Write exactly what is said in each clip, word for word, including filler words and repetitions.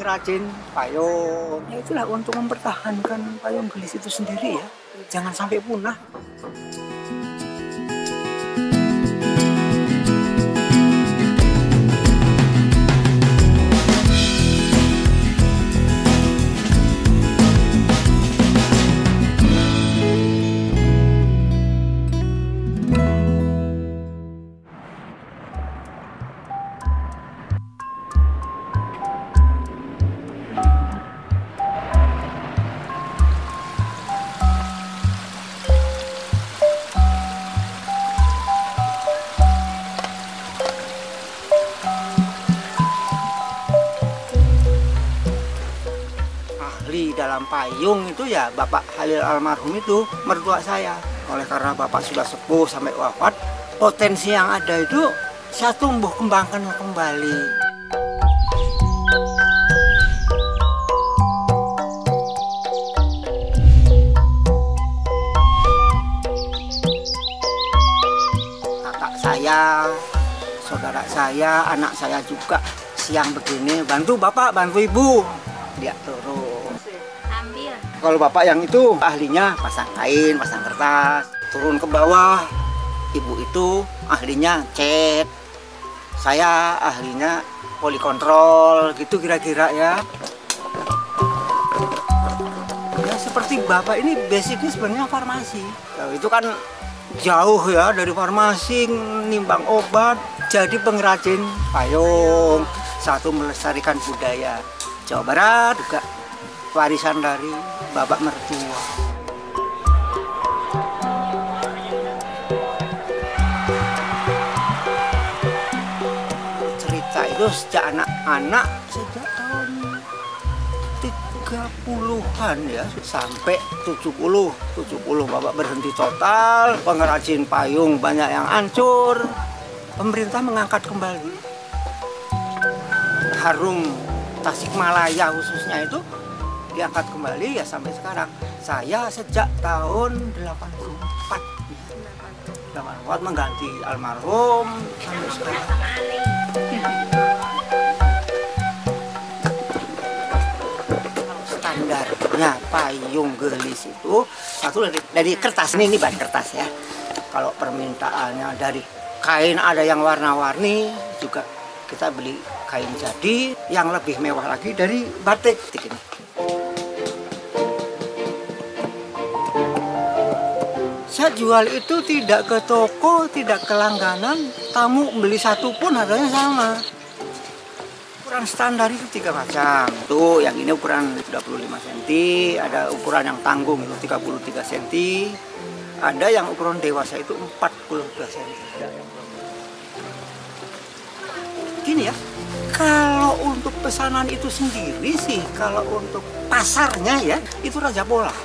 pengrajin payung. Ya itulah untuk mempertahankan payung gelis itu sendiri ya. Jangan sampai punah. Dalam payung itu ya Bapak Halil almarhum itu mertua saya. Oleh karena Bapak sudah sepuh sampai wafat, potensi yang ada itu saya tumbuh kembangkan kembali. Kakak saya, saudara saya, anak saya juga siang begini bantu Bapak, bantu Ibu. Dia turun. Kalau Bapak yang itu ahlinya pasang kain, pasang kertas, turun ke bawah. Ibu itu ahlinya cat. Saya ahlinya polikontrol, gitu kira-kira ya. Ya seperti Bapak ini basicnya sebenarnya farmasi. Ya, itu kan jauh ya dari farmasi, nimbang obat, jadi pengrajin payung. Satu melestarikan budaya Jawa Barat juga. Warisan dari Bapak mertua. Cerita itu sejak anak-anak, sejak tahun tiga puluhan ya, sampai tujuh puluh. tujuh puluh Bapak berhenti total, pengrajin payung banyak yang hancur. Pemerintah mengangkat kembali. Harum Tasikmalaya khususnya itu diangkat kembali ya sampai sekarang. Saya sejak tahun delapan puluh empat delapan puluh empat mengganti almarhum sampai sekarang. Standarnya payung gelis itu satu dari, dari kertas, ini, ini bahan kertas ya. Kalau permintaannya dari kain ada yang warna-warni juga kita beli kain jadi, yang lebih mewah lagi dari batik ini. Saya jual itu tidak ke toko, tidak ke langganan, tamu beli satu pun harganya sama. Ukuran standar itu tiga macam. Tuh, yang ini ukuran tiga puluh lima sentimeter, ada ukuran yang tanggung itu tiga puluh tiga sentimeter, ada yang ukuran dewasa itu empat puluh dua sentimeter. Gini ya, kalau untuk pesanan itu sendiri sih, kalau untuk pasarnya ya, itu Raja Pola.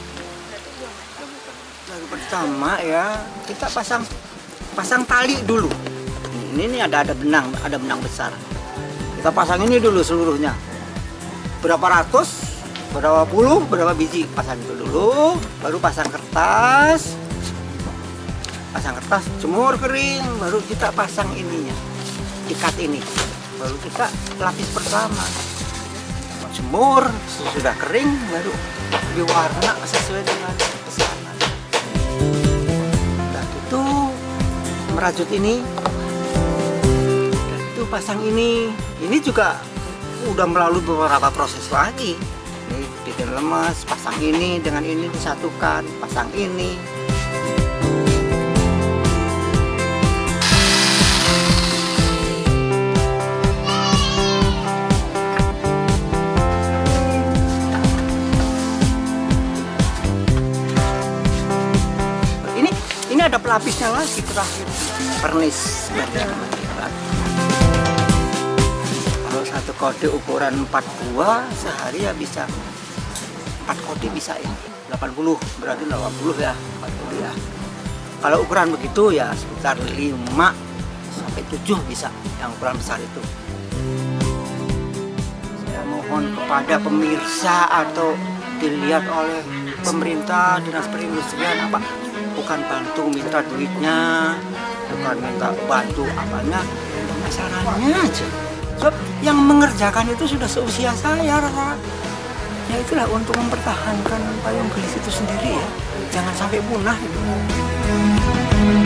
Pertama ya kita pasang pasang tali dulu. Ini nih ada ada benang, ada benang besar. Kita pasang ini dulu seluruhnya. Berapa ratus, berapa puluh, berapa biji pasang itu dulu. Baru pasang kertas, pasang kertas, jemur kering. Baru kita pasang ininya, ikat ini. Baru kita lapis pertama. Jemur sudah kering, baru diwarna sesuai dengan merajut ini, dan itu pasang ini. Ini juga udah melalui beberapa proses lagi. Ini bikin lemas, pasang ini dengan ini disatukan, pasang ini. Ini ini ada pelapisnya lagi terakhir. Pernis. Kalau satu kode ukuran empat buah sehari ya bisa empat kode bisa ya. delapan puluh berarti delapan puluh ya, empat puluh ya. Kalau ukuran begitu ya sekitar lima sampai tujuh bisa yang ukuran besar itu. Saya mohon kepada pemirsa atau dilihat oleh pemerintah, dinas perindustrian apa, bukan bantu minta duitnya, bukan minta bantu apanya, masalahnya aja. Sebab yang mengerjakan itu sudah seusia saya rasa. Ya itulah untuk mempertahankan payung gelis itu sendiri ya. Jangan sampai punah itu.